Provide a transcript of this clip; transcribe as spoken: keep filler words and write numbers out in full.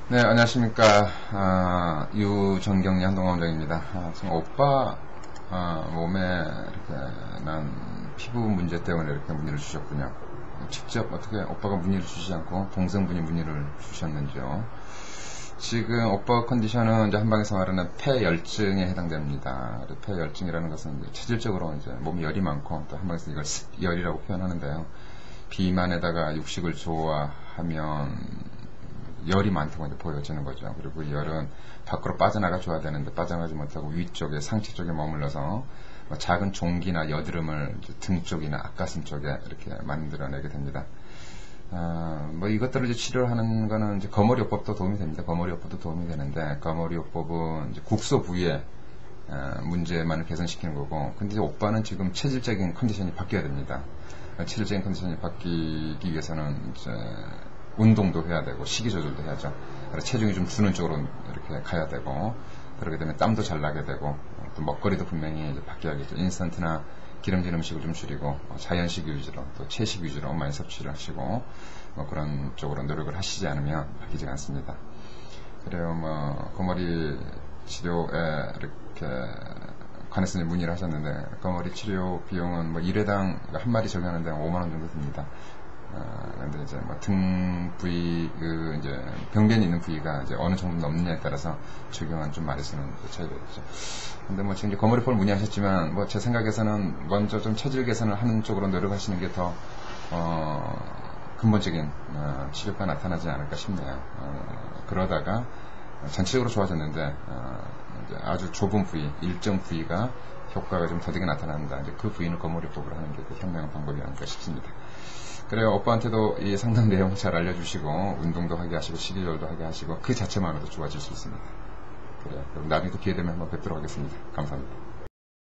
네, 안녕하십니까. 아, 유전경리 한동원장입니다. 아, 지금 오빠 아, 몸에 이렇게 난 피부 문제 때문에 이렇게 문의를 주셨군요. 직접 어떻게 오빠가 문의를 주시지 않고 동생분이 문의를 주셨는지요. 지금 오빠 컨디션은 이제 한방에서 말하는 폐열증에 해당됩니다. 폐열증이라는 것은 이제 체질적으로 이제 몸에 열이 많고 또 한방에서 이걸 열이라고 표현하는데요. 비만에다가 육식을 좋아하면 열이 많다고 이제 보여지는 거죠. 그리고 이 열은 밖으로 빠져나가 줘야 되는데 빠져나가지 못하고 위쪽에 상체 쪽에 머물러서 뭐 작은 종기나 여드름을 등 쪽이나 앞가슴 쪽에 이렇게 만들어내게 됩니다. 아, 뭐 이것들을 이제 치료하는 거는 이제 거머리요법도 도움이 됩니다. 거머리요법도 도움이 되는데 거머리요법은 이제 국소 부위에 아, 문제만을 개선시키는 거고, 근데 이제 오빠는 지금 체질적인 컨디션이 바뀌어야 됩니다. 체질적인 컨디션이 바뀌기 위해서는 이제 운동도 해야 되고 식이 조절도 해야죠. 그래서 체중이 좀 주는 쪽으로 이렇게 가야 되고, 그렇게 되면 땀도 잘 나게 되고, 또 먹거리도 분명히 이제 바뀌어야겠죠. 인스턴트나 기름진 음식을 좀 줄이고 자연식 위주로 또 채식 위주로 많이 섭취를 하시고 뭐 그런 쪽으로 노력을 하시지 않으면 바뀌지 않습니다. 그래요. 뭐 거머리 치료에 이렇게 관해서 문의를 하셨는데, 거머리 치료 비용은 뭐 일 회당 한 마리 적용하는데 오만 원 정도 듭니다. 어, 근데 이제 뭐 등 부위, 그 이제 병변이 있는 부위가 이제 어느 정도 넘느냐에 따라서 적용한 좀 많이 쓰는 차이가 있죠. 근데 뭐 지금 이제 거머리포를 문의하셨지만, 뭐 제 생각에서는 먼저 좀 체질 개선을 하는 쪽으로 노력하시는 게 더 어, 근본적인 어, 치료가 나타나지 않을까 싶네요. 어, 그러다가 전체적으로 좋아졌는데 어, 이제 아주 좁은 부위, 일정 부위가 효과가 좀 더디게 나타난다. 이제 그 부위는 거머리법으로 하는 게 그 현명한 방법이 아닐까 싶습니다. 그래요. 오빠한테도 이 상담 내용 잘 알려주시고 운동도 하게 하시고 식이 조절도 하게 하시고 그 자체만으로도 좋아질 수 있습니다. 그래요. 그럼 나중에 또 기회 되면 한번 뵙도록 하겠습니다. 감사합니다.